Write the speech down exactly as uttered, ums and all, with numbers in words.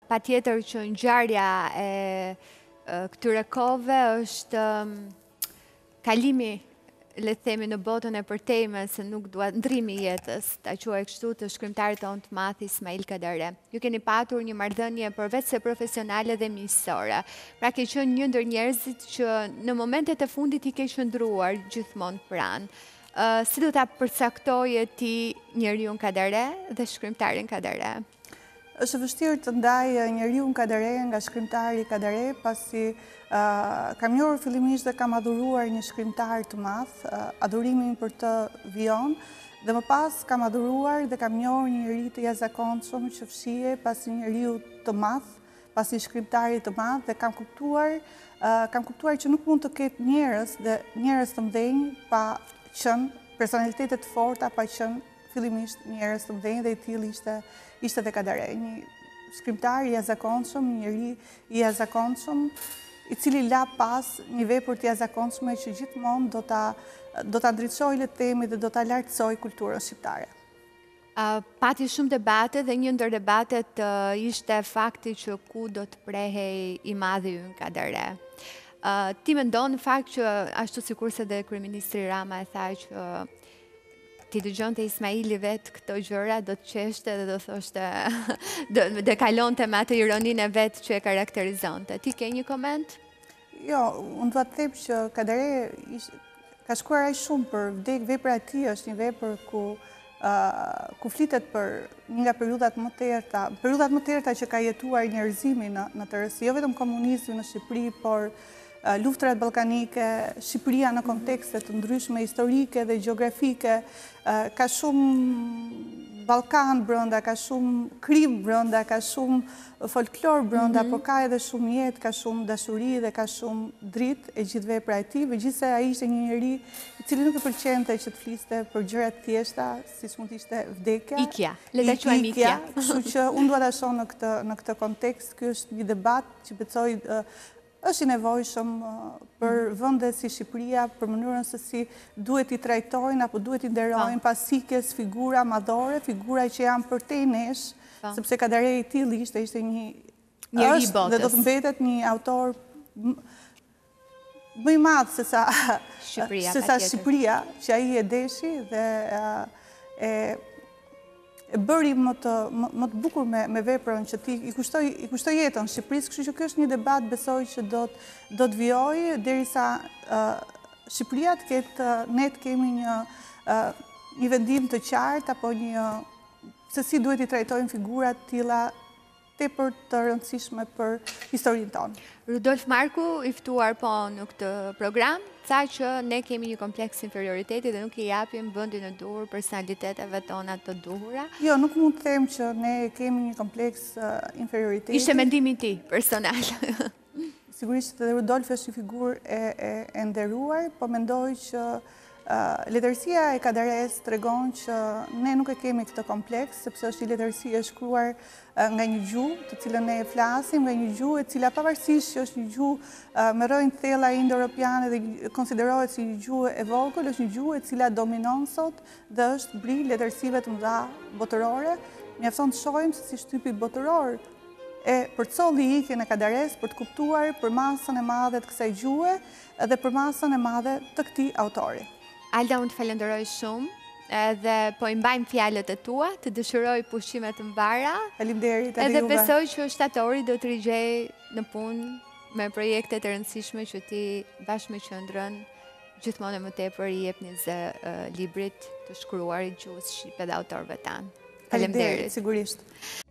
Patjetër që ngjarja e këtyre kohëve është kalimi, le të themi, në botën e përtejme, se nuk dua ndrimi i jetës, ta quaj kështu, të shkrimtarit tonë të madh Ismail Kadare. Ju keni patur një marrëdhënie përveç se profesionale dhe miqësore. Pra ke qenë një ndër njerëzit që në momentet e fundit i ke qëndruar gjithmonë pranë. Si do ta përcaktoje ti njeriu Kadare dhe shkrimtarin Kadare? Është vështirë të ndaj njeriu Kadare nga shkrimtari Kadare, pasi kam njohur fillimisht dhe kam adhuruar një shkrimtar të madh, adhurimin për të vijon, dhe më pas kam adhuruar dhe kam njohur një njeri të jashtëzakonshëm që fshihe pasi njeriu të madh, pasi shkrimtari të madh, dhe kam kuptuar, kam kuptuar që nuk mund të ketë njerëz dhe njerëz të mëdhenj pa qenë personalitete të forta, pa qenë fillimisht njerëz të mëdhenj, dhe i tillë ishte ishte dhe Kadare, një shkrimtar i jashtëzakonshëm, një njeri i jashtëzakonshëm, i cili la pas një vepër të jashtëzakonshme që gjithmonë do ta do ta ndriçojë, le të themi, dhe do ta lartësojë kulturën shqiptare. Pati shumë debate dhe një ndër debatet ishte fakti që ku do të prehej i madhi ynë Kadare. Ti mendon në fakt që ashtu sikurse dhe kryeministri Rama e tha që ti dëgjonte Ismaili vetë këto gjëra, do të qeshte dhe do thoshte, dhe kalonte me atë ironinë e vetë që e karakterizonte. Ti ke një koment? Jo, unë do të them që Kadare ka shkruar aq shumë për vdekjen, vepra e tij është një vepër ku ku flitet për një nga periudhat më të errta, periudhat më të errta që ka jetuar njerëzimi në në tërësi, jo vetëm komunizmi në Shqipëri, por luftrat ballkanike, Shqipëria në kontekste të ndryshme historike dhe gjeografike, ka shumë Ballkan brenda, ka shumë krim brenda, ka shumë folklor brenda, por ka edhe shumë jetë, ka shumë dashuri dhe ka shumë dritë e gjithë vepra e tij, megjithëse ai ishte një njeri i cili nuk e pëlqente që të fliste për gjëra të thjeshta, siç mund të ishte vdekja. Ikja, le ta quajmë ikja. Kështu që unë dua ta shoh në këtë në këtë kontekst, ky është një debat që besoj është i nevojshëm për vende si Shqipëria, për mënyrën se si duhet i trajtojnë apo duhet i nderojnë pasikes figura madhore, figura që janë përtej nesh, sepse Kadare i tillë ishte, ishte një njeri i botës. Dhe do të mbetet një autor më i madh se sa Shqipëria, se sa Shqipëria, që ai e deshi dhe e e bëri më të, më, më të bukur me, me veprën që ti i kushtoi i kushtoi jetën Shqipërisë, kështu që ky është një debat besoj që do të do të vijojë derisa uh, Shqipëria të ketë, ne të kemi një uh, një vendim të qartë apo një se si duhet i trajtojnë figura të tilla tepër të rëndësishme për historinë tonë. Rudolf Marku, i ftuar po në këtë program, tha që ne kemi një kompleks inferioriteti dhe nuk i japim vendin e duhur personaliteteve tona të duhura. Jo, nuk mund të them që ne kemi një kompleks uh, inferioriteti. Ishte mendimi i tij personal. Sigurisht edhe Rudolf është një figurë e, e, e nderuar, po mendoj që Uh, letërsia e Kadares tregon që ne nuk e kemi këtë kompleks, sepse është një letërsi e shkruar uh, nga një gjuhë të cilën ne e flasim, nga një gjuhë e cila pavarësisht që është një gjuhë uh, me rrojnë thella indo-europiane dhe konsiderohet si një gjuhë e vogël, është një gjuhë e cila dominon sot dhe është bri letërsive të mëdha botërore. Mjafton të shohim se si shtypi botëror e përcolli ikjen e Kadares për të kuptuar për masën e madhe të kësaj gjuhe dhe për masën e madhe të këtij autori. Alda, unë të falenderoj shumë dhe po i mbajmë fjalët e tua, të dëshiroj pushime të mbara. Faleminderit edhe juve. Edhe besoj që shtatori do të rigjej në punë me projekte të rëndësishme që ti bashkë me qendrën gjithmonë më tepër i jepni zë uh, librit të shkruarit gjuhës shqipe dhe autorëve tanë. Faleminderit, sigurisht.